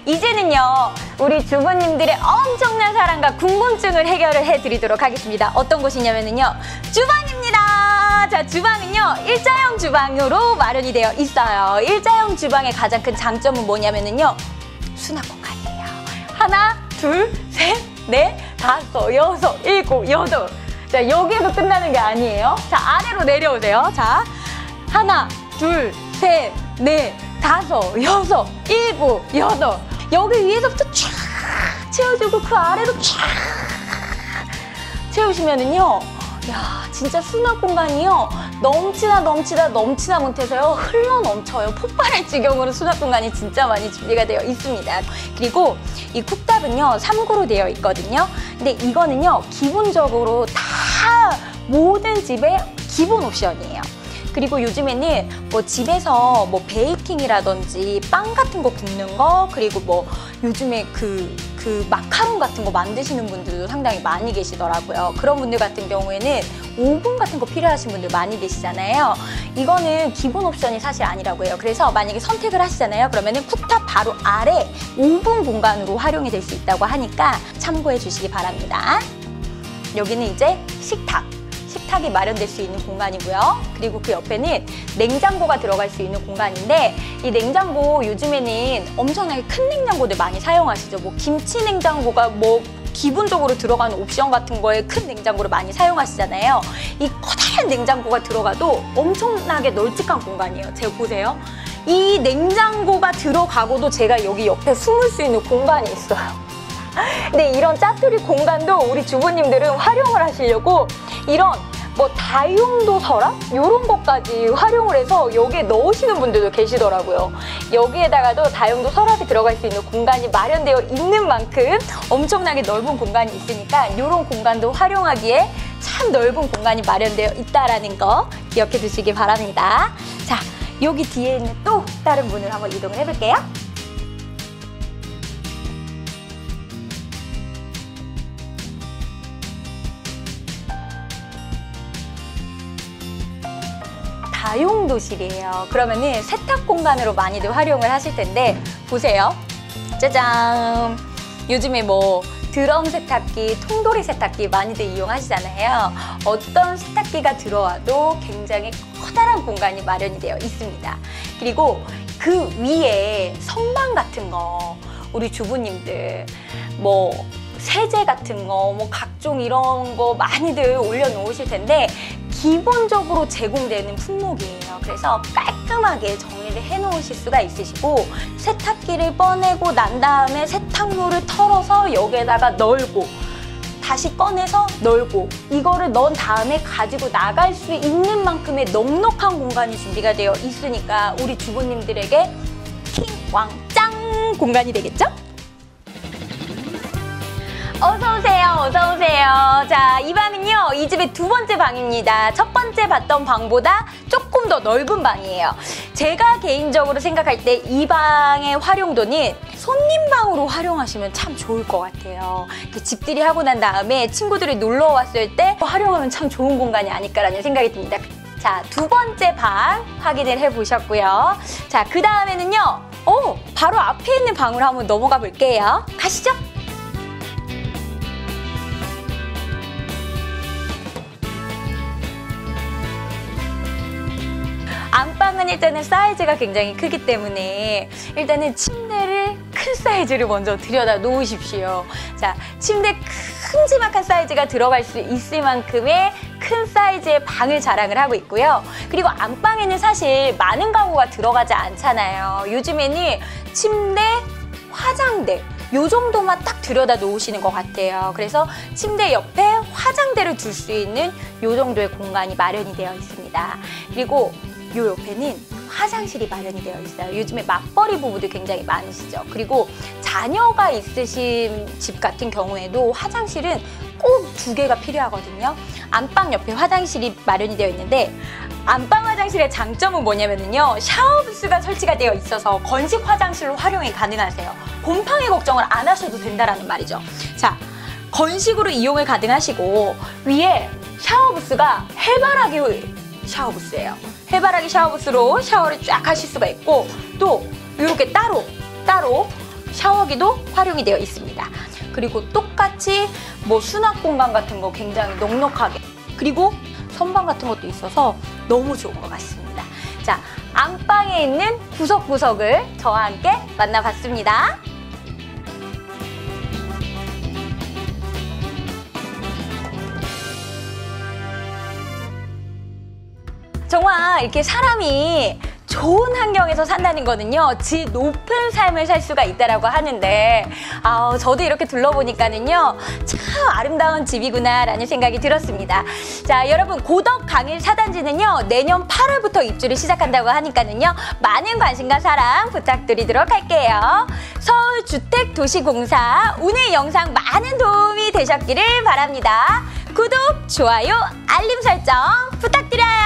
이제는요, 우리 주부님들의 엄청난 사랑과 궁금증을 해결을 해드리도록 하겠습니다. 어떤 곳이냐면요, 주방입니다. 자, 주방은요, 일자형 주방으로 마련이 되어 있어요. 일자형 주방의 가장 큰 장점은 뭐냐면요, 수납 공간이에요. 하나, 둘, 셋, 넷, 다섯, 여섯, 일곱, 여덟. 자, 여기에서 끝나는 게 아니에요. 자, 아래로 내려오세요. 자, 하나, 둘, 셋, 넷, 다섯, 여섯, 일곱, 여덟. 여기 위에서부터 쫙 채워주고 그 아래로 쫙 채우시면은요, 야, 진짜 수납 공간이요, 넘치다 못해서요, 흘러 넘쳐요. 폭발할 지경으로 수납 공간이 진짜 많이 준비가 되어 있습니다. 그리고 이 쿡탑은요, 3구로 되어 있거든요. 근데 이거는요, 기본적으로 다 모든 집의 기본 옵션이에요. 그리고 요즘에는 뭐 집에서 뭐 베이킹이라든지 빵 같은 거 굽는 거, 그리고 뭐 요즘에 그 마카롱 같은 거 만드시는 분들도 상당히 많이 계시더라고요. 그런 분들 같은 경우에는 오븐 같은 거 필요하신 분들 많이 계시잖아요. 이거는 기본 옵션이 사실 아니라고 해요. 그래서 만약에 선택을 하시잖아요. 그러면은 쿡탑 바로 아래 오븐 공간으로 활용이 될 수 있다고 하니까 참고해 주시기 바랍니다. 여기는 이제 식탁이 마련될 수 있는 공간이고요. 그리고 그 옆에는 냉장고가 들어갈 수 있는 공간인데, 이 냉장고 요즘에는 엄청나게 큰 냉장고들 많이 사용하시죠. 뭐 김치 냉장고가 뭐 기본적으로 들어가는 옵션 같은 거에 큰 냉장고를 많이 사용하시잖아요. 이 커다란 냉장고가 들어가도 엄청나게 널찍한 공간이에요. 제가 보세요. 이 냉장고가 들어가고도 제가 여기 옆에 숨을 수 있는 공간이 있어요. 근데 이런 짜투리 공간도 우리 주부님들은 활용을 하시려고 이런 뭐 다용도 서랍? 이런 것까지 활용을 해서 여기에 넣으시는 분들도 계시더라고요. 여기에다가도 다용도 서랍이 들어갈 수 있는 공간이 마련되어 있는 만큼 엄청나게 넓은 공간이 있으니까 이런 공간도 활용하기에 참 넓은 공간이 마련되어 있다는 거 기억해 두시기 바랍니다. 자, 여기 뒤에 있는 또 다른 문을 한번 이동을 해볼게요. 다용도실이에요. 그러면은 세탁 공간으로 많이들 활용을 하실 텐데, 보세요. 짜잔! 요즘에 뭐 드럼 세탁기, 통돌이 세탁기 많이들 이용하시잖아요. 어떤 세탁기가 들어와도 굉장히 커다란 공간이 마련이 되어 있습니다. 그리고 그 위에 선반 같은 거, 우리 주부님들 뭐 세제 같은 거, 뭐 각종 이런 거 많이들 올려놓으실 텐데, 기본적으로 제공되는 품목이에요. 그래서 깔끔하게 정리를 해놓으실 수가 있으시고, 세탁기를 꺼내고 난 다음에 세탁물을 털어서 여기에다가 널고, 다시 꺼내서 널고, 이거를 넣은 다음에 가지고 나갈 수 있는 만큼의 넉넉한 공간이 준비가 되어 있으니까 우리 주부님들에게 킹왕짱 공간이 되겠죠? 어서오세요, 어서오세요. 자, 이 방은요, 이 집의 두 번째 방입니다. 첫 번째 봤던 방보다 조금 더 넓은 방이에요. 제가 개인적으로 생각할 때 이 방의 활용도는 손님방으로 활용하시면 참 좋을 것 같아요. 집들이 하고 난 다음에 친구들이 놀러 왔을 때 활용하면 참 좋은 공간이 아닐까라는 생각이 듭니다. 자, 두 번째 방 확인을 해보셨고요. 자, 그 다음에는요, 바로 앞에 있는 방으로 한번 넘어가 볼게요. 가시죠. 안방은 일단은 사이즈가 굉장히 크기 때문에 일단은 침대를 큰 사이즈를 먼저 들여다 놓으십시오. 자, 침대 큼지막한 사이즈가 들어갈 수 있을 만큼의 큰 사이즈의 방을 자랑을 하고 있고요. 그리고 안방에는 사실 많은 가구가 들어가지 않잖아요. 요즘에는 침대, 화장대 요 정도만 딱 들여다 놓으시는 것 같아요. 그래서 침대 옆에 화장대를 둘 수 있는 요 정도의 공간이 마련이 되어 있습니다. 그리고 요 옆에는 화장실이 마련이 되어 있어요. 요즘에 맞벌이 부부들 굉장히 많으시죠. 그리고 자녀가 있으신 집 같은 경우에도 화장실은 꼭 2개가 필요하거든요. 안방 옆에 화장실이 마련이 되어 있는데, 안방 화장실의 장점은 뭐냐면요, 샤워 부스가 설치가 되어 있어서 건식 화장실로 활용이 가능하세요. 곰팡이 걱정을 안 하셔도 된다라는 말이죠. 자, 건식으로 이용을 가능하시고, 위에 샤워 부스가 해바라기 샤워 부스예요. 해바라기 샤워 부스로 샤워를 쫙 하실 수가 있고, 또 이렇게 따로 샤워기도 활용이 되어 있습니다. 그리고 똑같이 뭐 수납 공간 같은 거 굉장히 넉넉하게, 그리고 선반 같은 것도 있어서 너무 좋은 것 같습니다. 자, 안방에 있는 구석구석을 저와 함께 만나봤습니다. 정말 이렇게 사람이 좋은 환경에서 산다는 거는요, 질 높은 삶을 살 수가 있다라고 하는데, 저도 이렇게 둘러보니까는요, 참 아름다운 집이구나라는 생각이 들었습니다. 자, 여러분, 고덕 강일 4단지는요, 내년 8월부터 입주를 시작한다고 하니까는요, 많은 관심과 사랑 부탁드리도록 할게요. 서울주택도시공사, 오늘 영상 많은 도움이 되셨기를 바랍니다. 구독, 좋아요, 알림 설정 부탁드려요.